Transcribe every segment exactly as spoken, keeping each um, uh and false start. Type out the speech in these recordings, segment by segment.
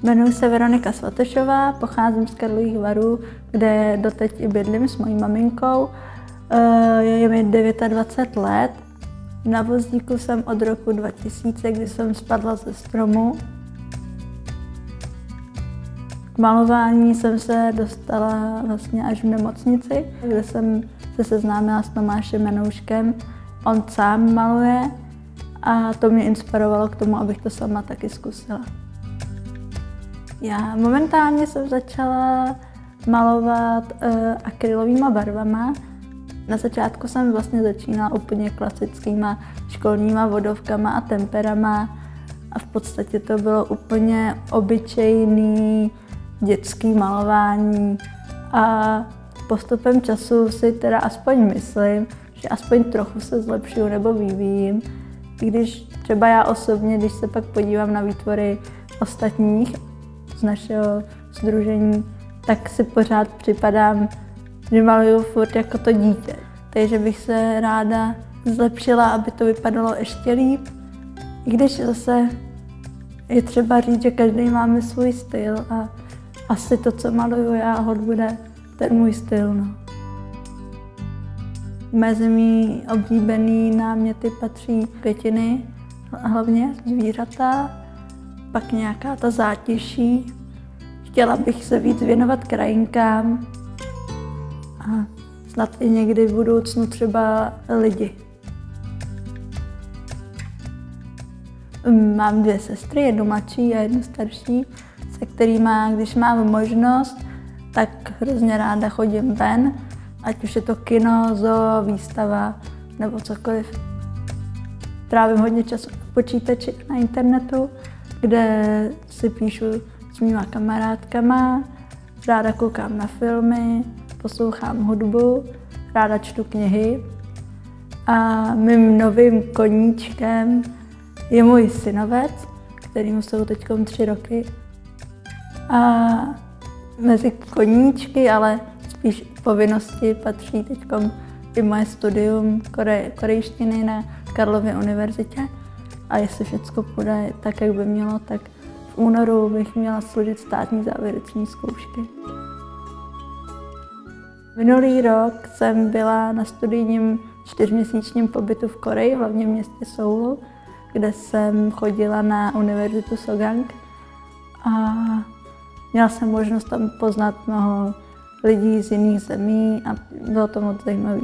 Jmenuji se Veronika Svatošová, pocházím z Karlových Varů, kde doteď i bydlím s mojí maminkou. Je mi dvacet devět let. Na vozíku jsem od roku dva tisíce, kdy jsem spadla ze stromu. K malování jsem se dostala vlastně až v nemocnici, kde jsem se seznámila s Tomášem Menouškem. On sám maluje a to mě inspirovalo k tomu, abych to sama taky zkusila. Já momentálně jsem začala malovat uh, akrylovými barvama. Na začátku jsem vlastně začínala úplně klasickýma školníma vodovkama a temperama a v podstatě to bylo úplně obyčejný dětský malování a postupem času si teda aspoň myslím, že aspoň trochu se zlepšuju nebo vyvíjím. I když třeba já osobně, když se pak podívám na výtvory ostatních z našeho sdružení, tak si pořád připadám, že maluju furt jako to dítě. Takže bych se ráda zlepšila, aby to vypadalo ještě líp. I když zase je třeba říct, že každý máme svůj styl a asi to, co maluju já, hod bude ten můj styl. No. Mezi mý oblíbený náměty patří květiny, hlavně zvířata, pak nějaká ta zátiší. Chtěla bych se víc věnovat krajinkám a snad i někdy v budoucnu třeba lidi. Mám dvě sestry, jednu mladší a jednu starší, se kterými, když mám možnost, tak hrozně ráda chodím ven, ať už je to kino, zoo, výstava nebo cokoliv. Trávím hodně času na počítači na internetu, kde si píšu s mýma kamarádkama, ráda koukám na filmy, poslouchám hudbu, ráda čtu knihy. A mým novým koníčkem je můj synovec, kterýmu jsou teď tři roky. A mezi koníčky, ale spíš povinnosti patří teď i moje studium kore, korejštiny na Karlově univerzitě. A jestli všechno půjde tak, jak by mělo, tak v únoru bych měla složit státní závěreční zkoušky. Minulý rok jsem byla na studijním čtyřměsíčním pobytu v Koreji, hlavně v městě Soulu, kde jsem chodila na univerzitu Sogang a měla jsem možnost tam poznat mnoho lidí z jiných zemí a bylo to moc zajímavé.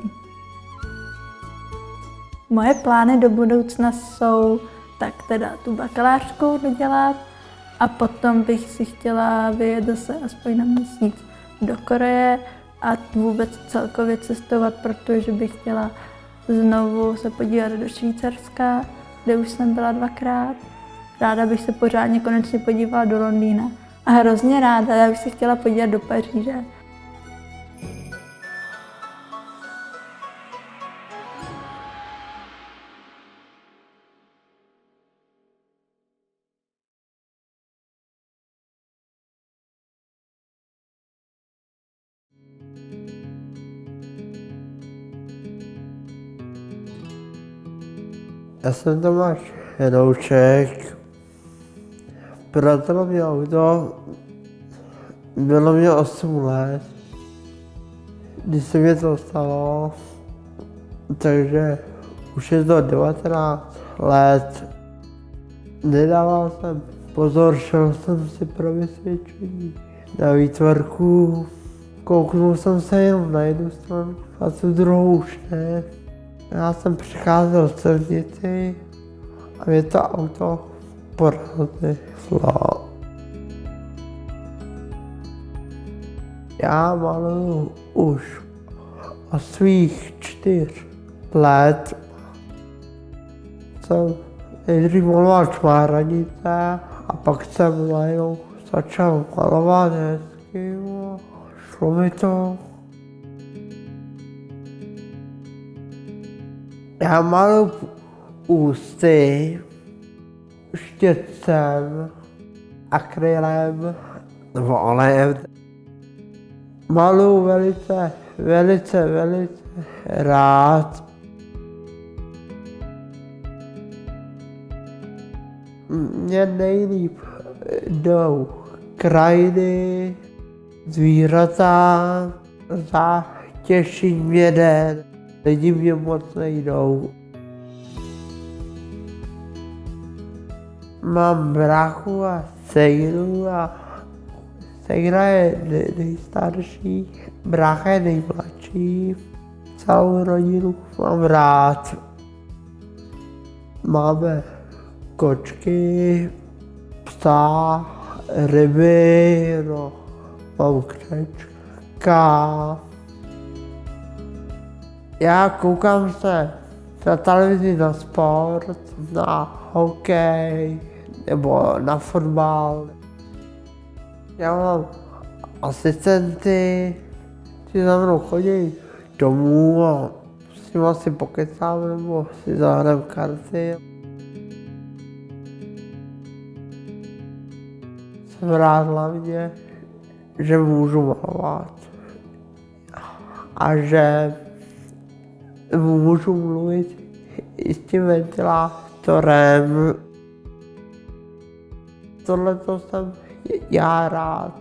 Moje plány do budoucna jsou tak teda tu bakalářku dodělat a potom bych si chtěla vyjet zase aspoň na měsíc do Koreje a vůbec celkově cestovat, protože bych chtěla znovu se podívat do Švýcarska, kde už jsem byla dvakrát. Ráda bych se pořádně konečně podívala do Londýna a hrozně ráda, já bych se chtěla podívat do Paříže. Já jsem Tomáš Menoušek, bratr mě auto, bylo mě osm let, když se mě to stalo, takže už je to devatenáct let. Nedával jsem pozor, šel jsem si pro vysvědčení na výtvarku, kouknul jsem se jenom na jednu stranu a tu druhou už ne. Já jsem přicházel z silnici a mě to auto porazilo. Já maluju už od svých čtyř let. Jsem nejdřív maloval čmáranice a pak jsem najednou začal malovat hezky a šlo mi to. Já maluju ústy štětcem, akrylem nebo olejem. Maluju velice, velice, velice rád. Mně nejlíp jdou krajiny, zvířata, zátěží mě den, lidi mě moc nejdou. Mám bráchu a sejru a sejra je nej, nejstarší, brácha je nejmladší. Celou rodinu mám rád. Máme kočky, psa, ryby, no, mám křečka. Já koukám se na televizi na sport, na hokej nebo na fotbal. Já mám asistenty, ti za mnou chodí domů a s nimi si pokecám nebo si zahrám karty. Jsem rád hlavně, že můžu malovat a že můžu mluvit i s tím ventilátorem. Tohle to jsem já rád.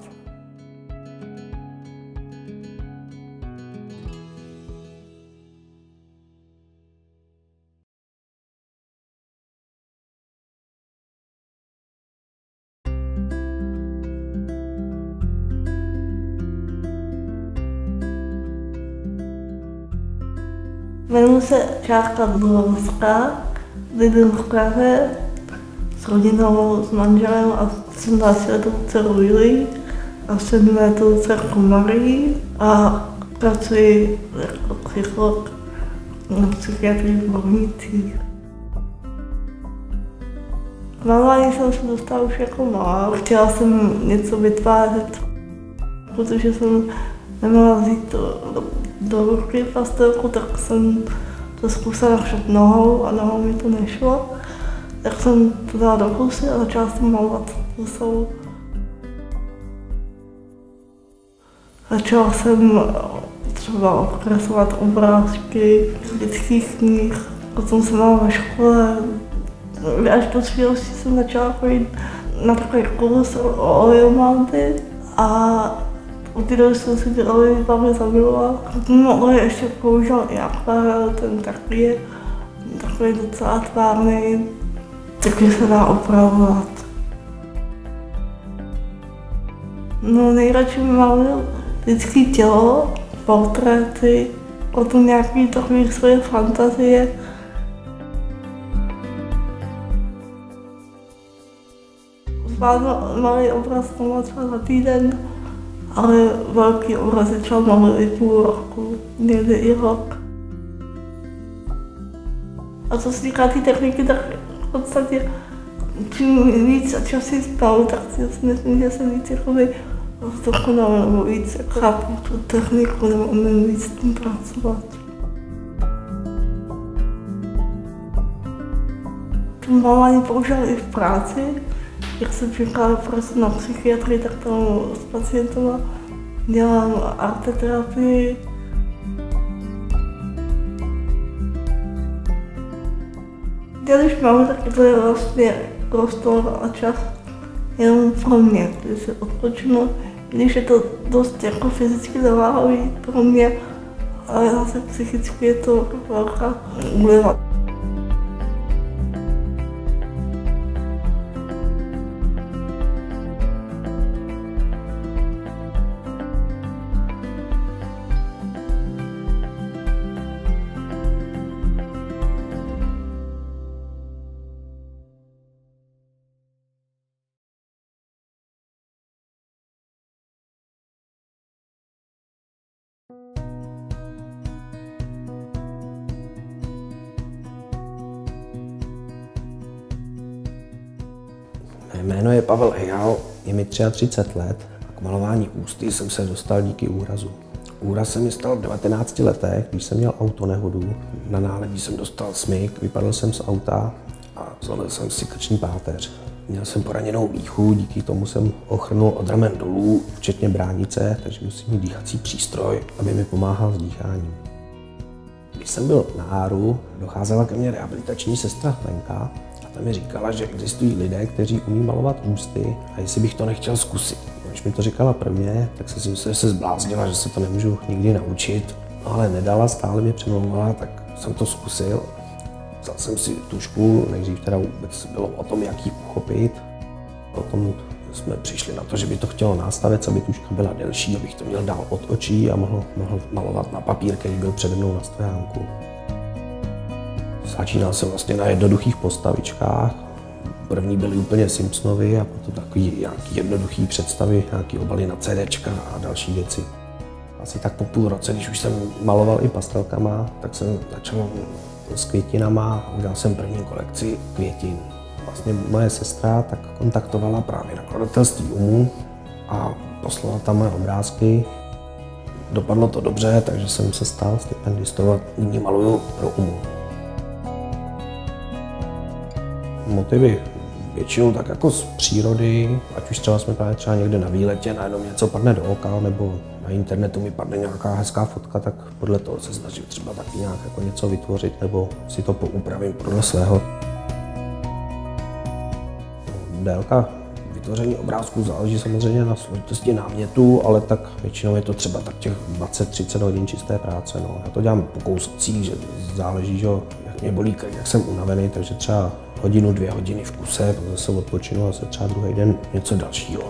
Jmenuji se Čárka Dubovská, bydlím v Praze s rodinou, s manželem a sedmnáctiletou dcerou Julí a sedmiletou dcerkou Marii a pracuji jako psycholog na psychiatrii v Bohnicích. K malování jsem se dostala už jako malá. Chtěla jsem něco vytvářet, protože jsem nemohla vzít to do, do ruky pastelku, tak jsem to zkusila však nohou a nohou mi to nešlo. Tak jsem to dala do kusy a začala jsem malovat kusou. Začala jsem třeba obkreslovat obrázky z dětských knih, potom jsem mala ve škole. Až do svědosti jsem začala chodit na takový kurz o oleomanty a u té doby jsem si ty oleje velmi zamilovala. Ten olej ještě použil i akvarel, ten taky je takový docela tvárný, takže se dá opravovat. No nejradši mi maluju lidské tělo, portréty, potom nějaký takový svoje fantazie. Zvládnu malý obraz to třeba za týden, ale velký obrazy třeba maluju i půl roku, někdy i rok. A co se týká té tý techniky, tak v podstatě čím víc a čím si spal, tak si myslím, že jsem víc jakoby dokonal nebo víc jako chápu tu techniku nebo umím víc s tím pracovat. To malování používám i v práci. Jak jsem přišla prostě na psychiatrii, tak tam s pacientama dělám arteterapii. Když mám, tak to je vlastně prostor a čas jenom pro mě, když se odpočinu, když je to dost jako fyzicky zaváhavý pro mě, ale zase psychicky je to velká úleva. Jméno je Pavel Ejal, je mi třicet tři let a k malování ústy jsem se dostal díky úrazu. Úraz se mi stal v devatenácti letech, když jsem měl autonehodu. Na náledí jsem dostal smyk, vypadl jsem z auta a zlomil jsem si krční páteř. Měl jsem poraněnou výchu, díky tomu jsem ochrnul od ramen dolů, včetně bránice, takže musím mít dýchací přístroj, aby mi pomáhal s dýcháním. Když jsem byl na Áru, docházela ke mně rehabilitační sestra Lenka a Tata mi říkala, že existují lidé, kteří umí malovat ústy a jestli bych to nechtěl zkusit. Když mi to říkala prvně, tak jsem si myslel, že se zbláznila, že se to nemůžu nikdy naučit. No ale nedala, stále mě přemlouvala, tak jsem to zkusil. Vzal jsem si tužku, nejdřív teda vůbec bylo o tom, jak ji uchopit. Potom jsme přišli na to, že by to chtělo nastavit, aby tužka byla delší, abych to měl dál od očí a mohl, mohl malovat na papír, který byl přede mnou na stojánku. Začínal jsem vlastně na jednoduchých postavičkách. První byly úplně Simpsonovi a potom takový nějaký jednoduchý představy, nějaký obaly na CDčka a další věci. Asi tak po půl roce, když už jsem maloval i pastelkama, tak jsem začal s květinama, udělal jsem první kolekci květin. Vlastně moje sestra tak kontaktovala právě nakladatelství UMU a poslala tam moje obrázky. Dopadlo to dobře, takže jsem se stal stipendistou a nyní maluju pro UMU. Motivy většinou tak jako z přírody, ať už třeba jsme právě třeba někde na výletě, najednou něco padne do oka, nebo na internetu mi padne nějaká hezká fotka, tak podle toho se snažím třeba taky nějak jako něco vytvořit, nebo si to poupravím podle svého. Délka vytvoření obrázků záleží samozřejmě na složitosti námětu, ale tak většinou je to třeba tak těch dvacet třicet hodin čisté práce. No. Já to dělám po kouscích, že záleží, že jak mě bolí krk, jak jsem unavený, takže třeba hodinu, dvě hodiny v kuse, pak zase odpočinu a se třeba druhý den něco dalšího.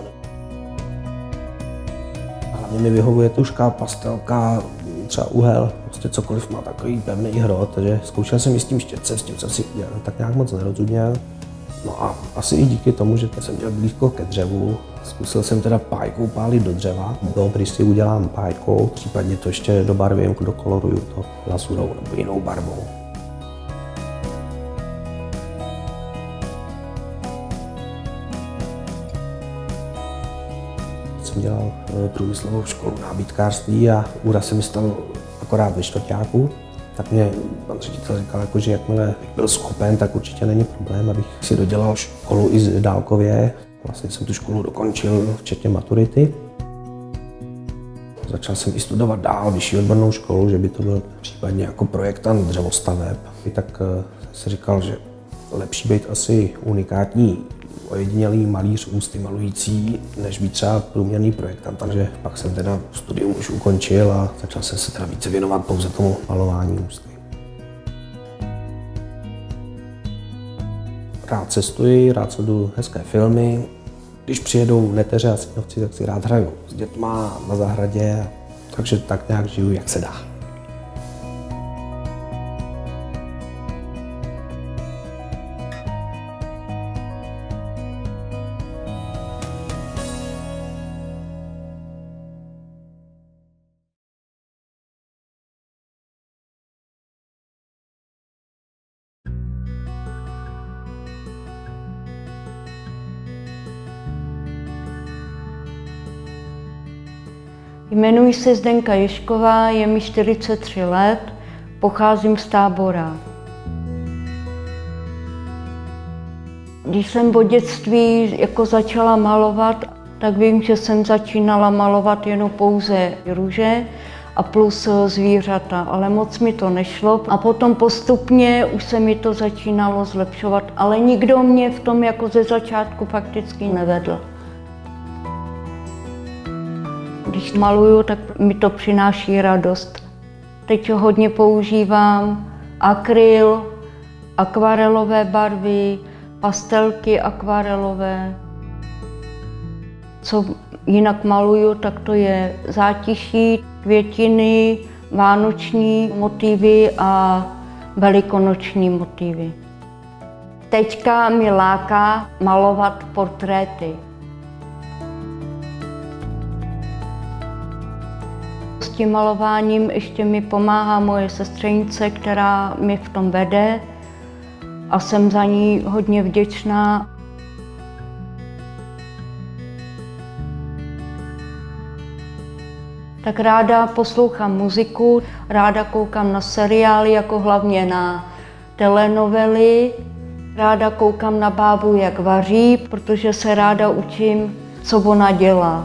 Hlavně mi vyhovuje tužka, pastelka, třeba uhel, prostě cokoliv má takový pevný hrot, takže zkoušel jsem i s tím štětcem, s tím jsem si tak nějak moc nerozuměl. No a asi i díky tomu, že jsem měl blízko ke dřevu, zkusil jsem teda pájkou pálit do dřeva. Dobrý si udělám pájkou, případně to ještě dobarvím, dokoloruju to lasurou nebo jinou barvou. Jsem dělal průmyslovou školu nábytkářství a úraz se mi stal akorát ve čtvrťáku. Tak mě pan ředitel říkal, jako, že jakmile bych byl schopen, tak určitě není problém, abych si dodělal školu i dálkově. Vlastně jsem tu školu dokončil, včetně maturity. Začal jsem i studovat dál vyšší odbornou školu, že by to byl případně jako projektant dřevostaveb. I tak jsem si říkal, že lepší být asi unikátní, ojedinělý malíř ústy malující, než být třeba průměrný projektant. Takže pak jsem teda studium už ukončil a začal jsem se teda více věnovat pouze tomu malování ústy. Rád cestuji, rád sleduju hezké filmy. Když přijedou neteře a synovci, tak si rád hraju s dětma na zahradě, takže tak nějak žiju, jak se dá. Jmenuji se Zdenka Ješková, je mi čtyřicet tři let, pocházím z Tábora. Když jsem od dětství jako začala malovat, tak vím, že jsem začínala malovat jenom pouze růže a plus zvířata, ale moc mi to nešlo. A potom postupně už se mi to začínalo zlepšovat, ale nikdo mě v tom jako ze začátku fakticky nevedl. Když maluju, tak mi to přináší radost. Teď hodně používám akryl, akvarelové barvy, pastelky akvarelové. Co jinak maluju, tak to je zátiší, květiny, vánoční motivy a velikonoční motivy. Teďka mi láká malovat portréty. S tím malováním ještě mi pomáhá moje sestřenice, která mi v tom vede a jsem za ní hodně vděčná. Tak ráda poslouchám muziku, ráda koukám na seriály, jako hlavně na telenovely. Ráda koukám na bábu, jak vaří, protože se ráda učím, co ona dělá.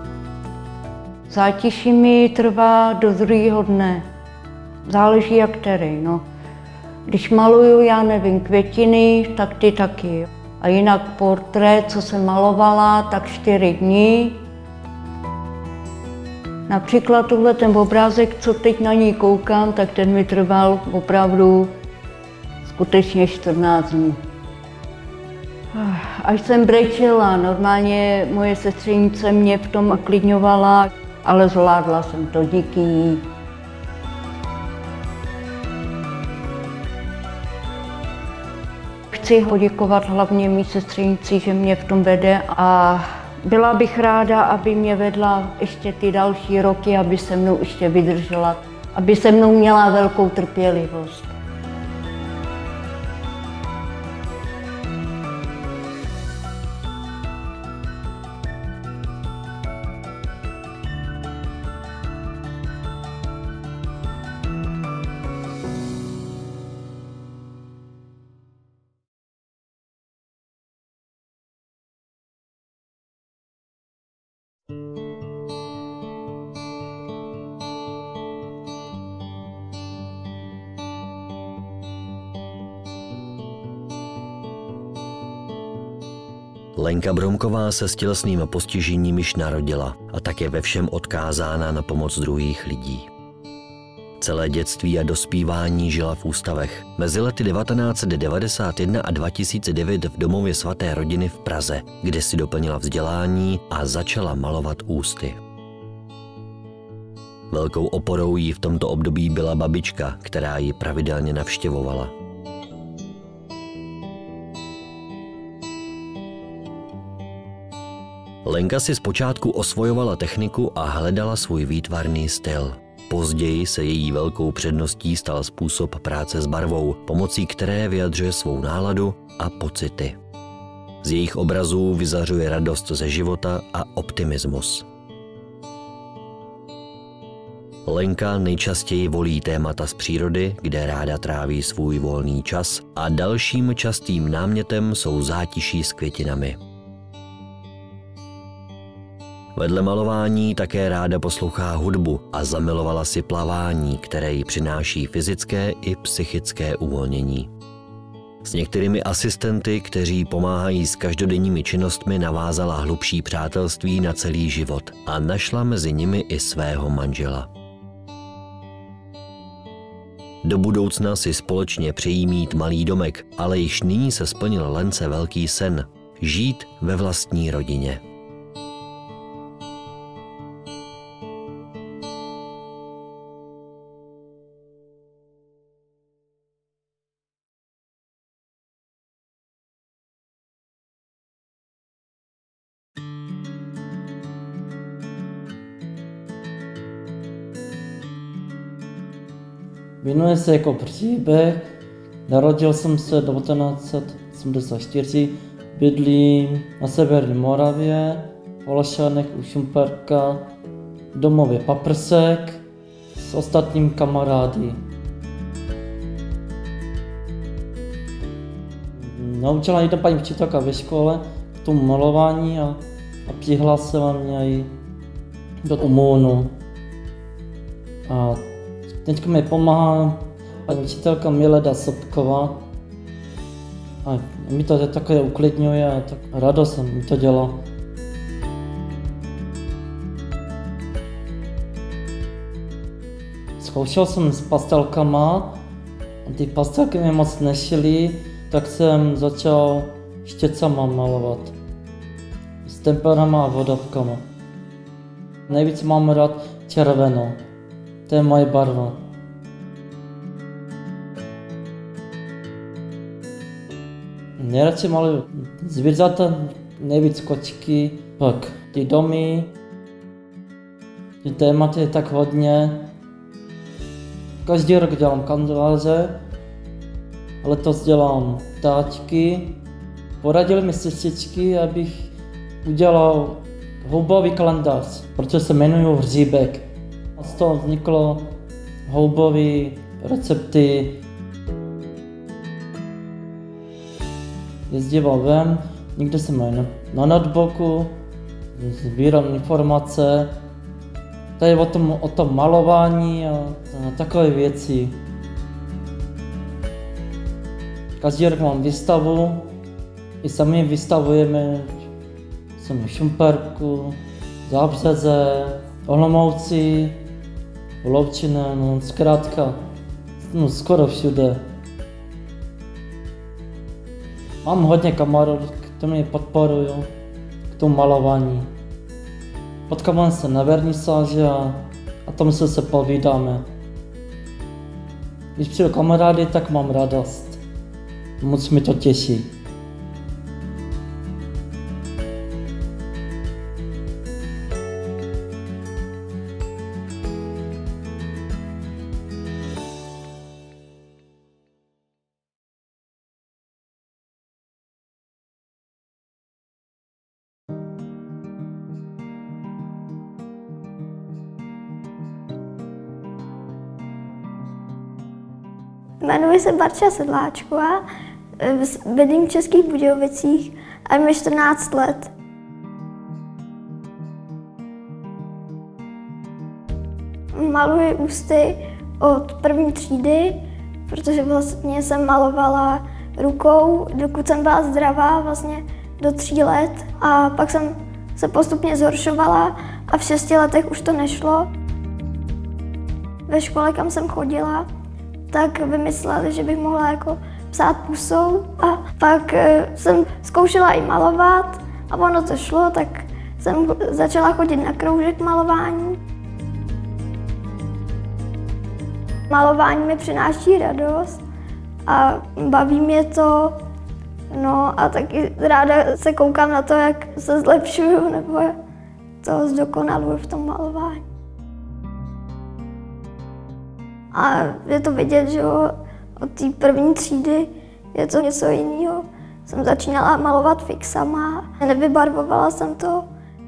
Zátiší mi trvá do druhého dne. Záleží jak který. No. Když maluju, já nevím, květiny, tak ty taky. A jinak portrét, co jsem malovala, tak čtyři dny. Například tuhle ten obrázek, co teď na ní koukám, tak ten mi trval opravdu skutečně čtrnáct dní. Až jsem brečela, normálně moje sestřenice mě v tom uklidňovala, ale zvládla jsem to díky ní. Chci poděkovat hlavně mý sestřenici, že mě v tom vede a byla bych ráda, aby mě vedla ještě ty další roky, aby se mnou ještě vydržela, aby se mnou měla velkou trpělivost. Lenka Bromková se s tělesným postižením již narodila a tak je ve všem odkázána na pomoc druhých lidí. Celé dětství a dospívání žila v ústavech. Mezi lety devatenáct set devadesát jedna a dva tisíce devět v domově svaté rodiny v Praze, kde si doplnila vzdělání a začala malovat ústy. Velkou oporou jí v tomto období byla babička, která ji pravidelně navštěvovala. Lenka si zpočátku osvojovala techniku a hledala svůj výtvarný styl. Později se její velkou předností stal způsob práce s barvou, pomocí které vyjadřuje svou náladu a pocity. Z jejich obrazů vyzařuje radost ze života a optimismus. Lenka nejčastěji volí témata z přírody, kde ráda tráví svůj volný čas, a dalším častým námětem jsou zátiší s květinami. Vedle malování také ráda poslouchá hudbu a zamilovala si plavání, které jí přináší fyzické i psychické uvolnění. S některými asistenty, kteří pomáhají s každodenními činnostmi, navázala hlubší přátelství na celý život a našla mezi nimi i svého manžela. Do budoucna si společně přejí mít malý domek, ale již nyní se splnil Lence velký sen – žít ve vlastní rodině. Jmenuje se jako příběh. Narodil jsem se devatenáct set osmdesát čtyři, bydlím na severní Moravě, v Olašanech u Šumperka, v domově Paprsek s ostatními kamarády. Naučila jedna paní učitelka ve škole k tomu malování a, a přihlásila mě i do UMONu. A teď mi pomáhá paní učitelka Mileda Sobková a mi to takové uklidňuje a tak radost mi to dělá. Zkoušel jsem s pastelkama a ty pastelky mi moc nešily, tak jsem začal štěcama malovat. S temperama a vodovkama. Nejvíc mám rád červenou. To je moje barva. Nejradši maluju zvířata, nejvíc kočky, pak ty domy. Ty tématy je tak hodně. Každý rok dělám kanceláře, ale letos dělám ptáčky. Poradili mi sestřičky, abych udělal houbový kalendář, protože se jmenuju Hříbek. Z toho vzniklo houbové recepty. Jezdíval ven, někde jsem mají na, na notebooku, sbírám informace. Tady o tom, o tom malování a, a takové věci. Každý rok mám výstavu, i sami vystavujeme, jsem v Šumperku, Zábřeze, Olomouci, Loučina, no zkrátka, no skoro všude. Mám hodně kamarádů, kteří mě podporují k tomu malování. Potkávám se na vernisáži a, a tam se se povídáme. Když přijdu kamarády, tak mám radost. Moc mi to těší. Jmenuji se Barča Sedláčková, bydlím v Českých Budějovicích a je mi čtrnáct let. Maluji ústy od první třídy, protože vlastně jsem malovala rukou, dokud jsem byla zdravá, vlastně do tří let. A pak jsem se postupně zhoršovala a v šesti letech už to nešlo. Ve škole, kam jsem chodila, tak vymysleli, že bych mohla jako psát pusou a pak jsem zkoušela i malovat a ono to šlo, tak jsem začala chodit na kroužek malování. Malování mi přináší radost a baví mě to, no a taky ráda se koukám na to, jak se zlepšuju nebo to zdokonaluju v tom malování. A je to vidět, že od té první třídy je to něco jiného. Jsem začínala malovat fixama, nevybarvovala jsem to.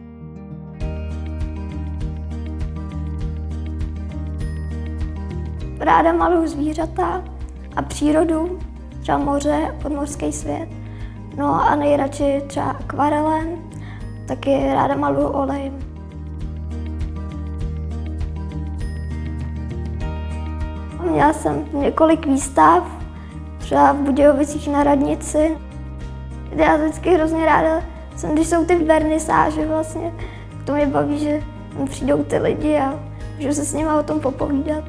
Ráda maluju zvířata a přírodu, třeba moře a podmořský svět. No a nejradši třeba akvarelem, taky ráda maluju olejem. Měla jsem několik výstav, třeba v Budějovicích na radnici. Já vždycky hrozně ráda jsem, když jsou ty vernisáže vlastně, to mě baví, že přijdou ty lidi a můžu se s nimi o tom popovídat.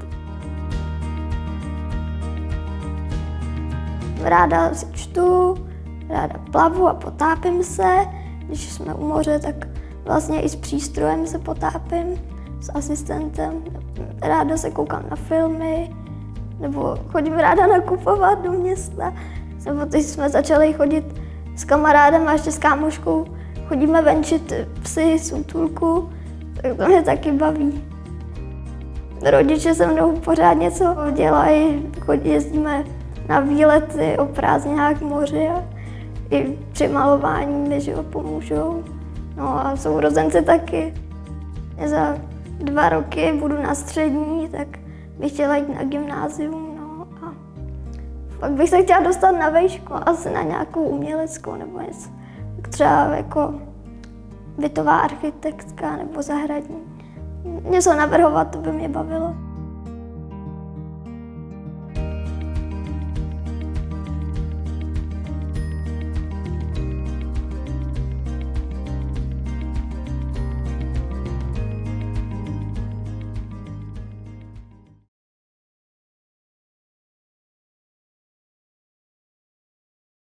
Ráda si čtu, ráda plavu a potápím se. Když jsme u moře, tak vlastně i s přístrojem se potápím, s asistentem. Ráda se koukám na filmy, nebo chodím ráda nakupovat do města. Nebo teď jsme začali chodit s kamarádem a ještě s kámoškou. Chodíme venčit psy z útulku, tak to mě taky baví. Rodiče se mnou pořád něco dělají, chodí, jezdíme na výlety o prázdninách k moři a i při malování mi že pomůžou. No a sourozenci taky. Za dva roky budu na střední, tak bych chtěla jít na gymnázium. No a pak bych se chtěla dostat na vejšku, asi na nějakou uměleckou nebo něco. Tak třeba jako bytová architektka nebo zahradní. Něco navrhovat, to by mě bavilo.